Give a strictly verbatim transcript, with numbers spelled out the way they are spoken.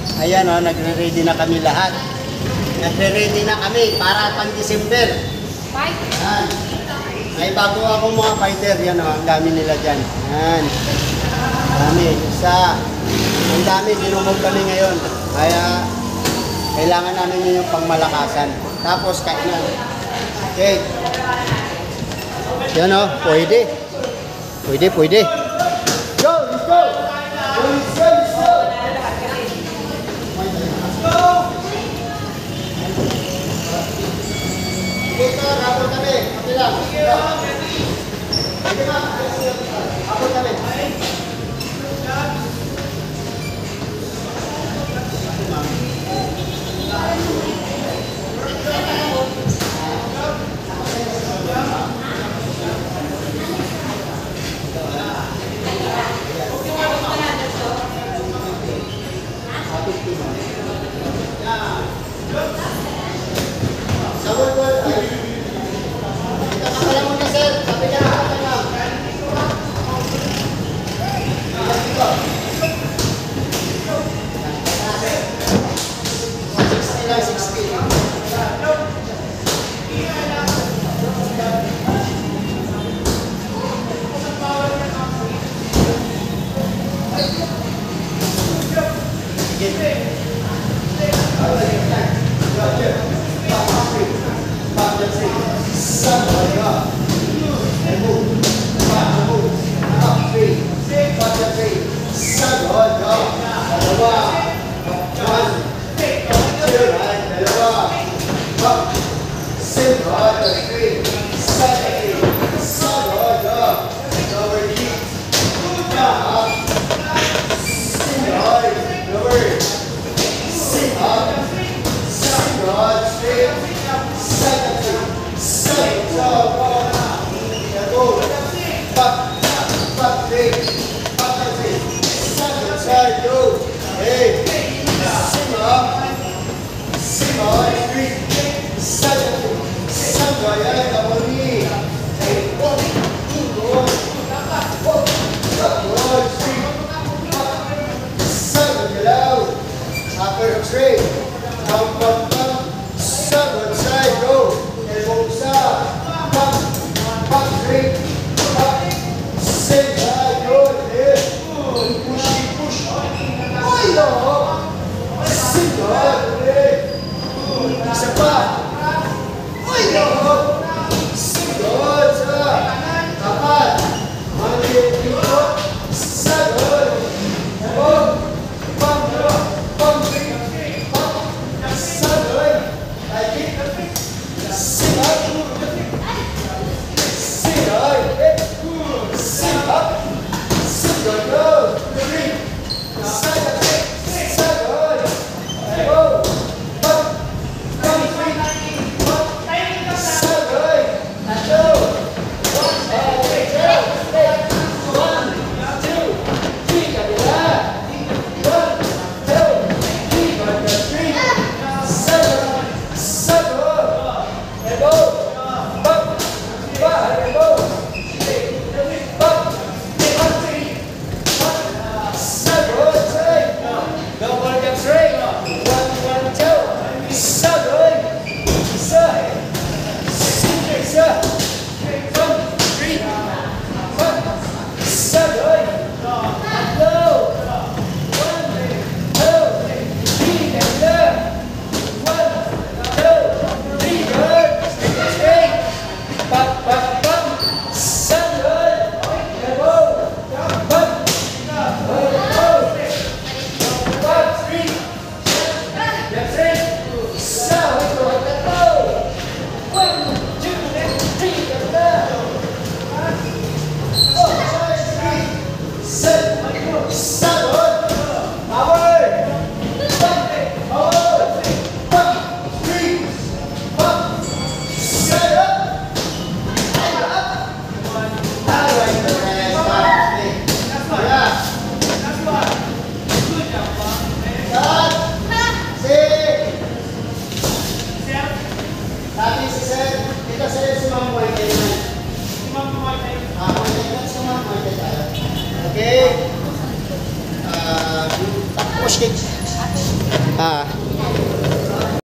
Ayan o, nagre-ready na kami lahat. Nagre-ready na kami para pang December. Ayan. May bago akong mga fighter. Yan o, ang dami nila dyan. Ayan. Dami. Isa. Ang dami. Dinumog kami ngayon. Kaya, kailangan namin yung pangmalakasan. Tapos, kainan. Okay. Yan o, pwede. Pwede, pwede. Go, let's go! Let's go, let's go! Dito, rapor kami. Okay lang. Sige ma. Rapor kami. Okay. Uh, tapos cake. Ah,